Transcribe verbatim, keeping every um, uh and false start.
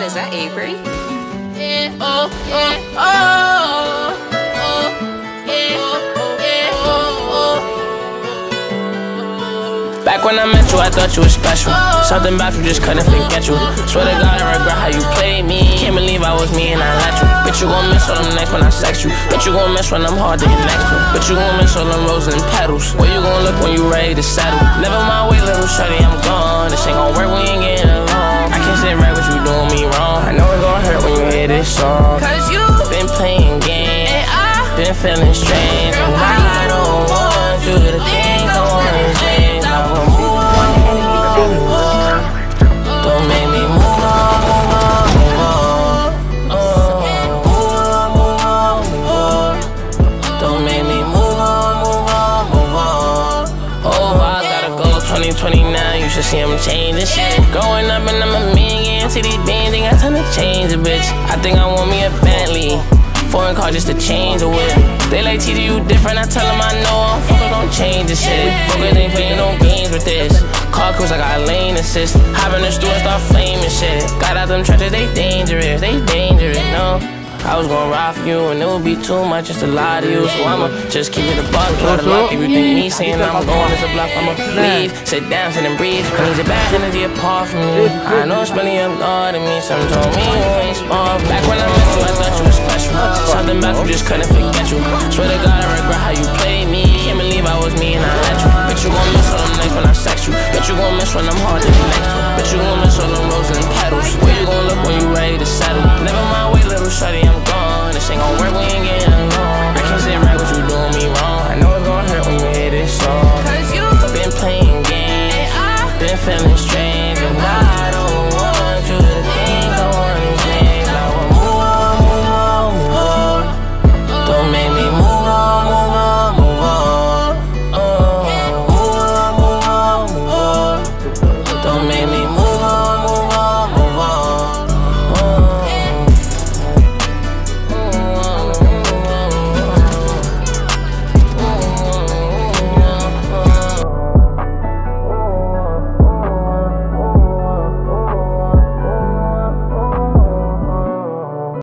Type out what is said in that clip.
is that Avery? Yeah, oh, yeah, oh, oh, yeah, oh, yeah, oh, oh. Back when I met you, I thought you were special. Something about you just couldn't forget you. Swear to God, I regret how you played me. Can't believe I was me and I let you. Bitch, you gon' miss all them nights when I sex you. Bitch, you gon' miss when I'm hard to get next to. Bitch, you gon' miss all them roses and petals. Where you gon' look when you ready to settle? Never mind, wait, little shorty, I'm gone. This ain't gon' work, we ain't getting along. I can't sit right with you doing me wrong. I know it's gon' hurt when you hear this song. Cause you been playing games, and I been feeling strange. Girl, I don't want you to think I wanna change. I won't move on, move on. Don't make me move on, move on, move on. Oh, move on, move on, move on. Don't make me move on, move on, move on. Oh, I gotta go twenty twenty-nine, you should see I'm changing shit. Growing up and I'm a million, see these bands, they got time to change a bitch. I think I want me a Bentley. Foreign car just to change the whip. They like T D, you different, I tell them I know I'm focused on change this shit. Focus ain't playing no games with this. Car cruise, I got lane assist. Hop in the store and start flaming shit. Got out them trenches, they dangerous, they dangerous, no. I was gonna ride for you and it would be too much just to lie to you. So I'ma just keep it a buck, try to lock. If you think me saying I'm going is a bluff, I'ma leave. Sit down, sit and breathe. I need your bad energy apart from me. I know it's really up God to me. Some told me you ain't smart. Back when I met you, I thought you were special. Something about you just couldn't forget you. Swear to God, I regret how you played me. Can't believe I was me and I let you. Bitch, you gon' miss all them nights when I sex you. Bitch, you gon' miss when I'm hard to get next to. Bitch, you gon' miss all them roses and petals. Where you gon' look when you ready to settle? Never mind, wait, little shorty, I'm gone. This ain't gon' work, we ain't getting along. I can't sit right with you doing me wrong. I know it's gon' hurt when you hear this song. Cause you been playing games, and I been feeling straight.